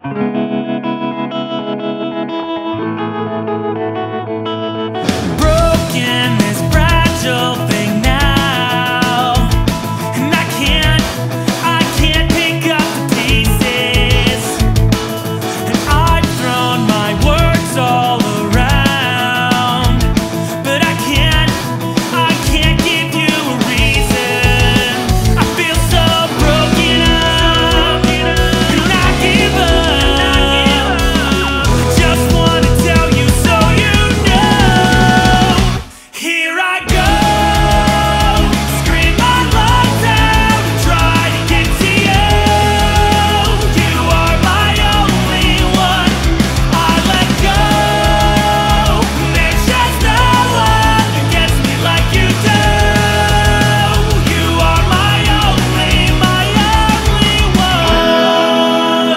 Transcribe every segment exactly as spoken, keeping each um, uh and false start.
Broken, this fragile thing now, and I can't, I can't pick up the pieces, and I've thrown my words all around, but I can't, I can't give you a reason. I feel so broken up, and I give up. I just wanna tell you so you know. Here I go, scream my lungs out and try to get to you. You are my only one. I let go. There's just no one who gets me like you do. You are my only, my only one.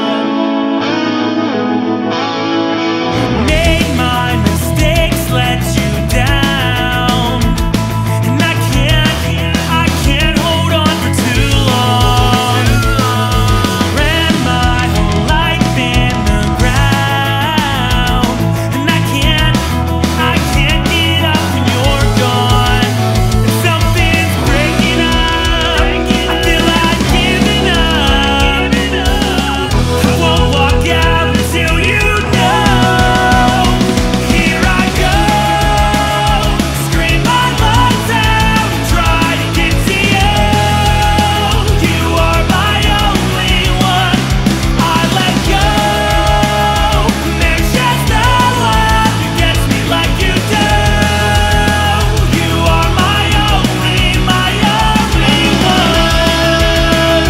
Made my mistakes, let you down, and I can't, I can't hold on for too long. Ran my whole life in the ground, and I can't, I can't get up when you're gone. And something's breaking up. I feel like giving up. I won't walk out until you know. Here I go, scream my lungs out and try to get to you. You are my only one. I let go. There's just no one who gets me like you do. You are my only, my only one.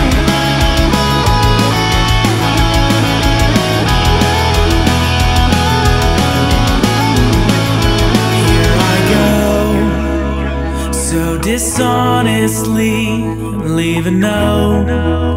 Here I go, so dishonestly, leave a note.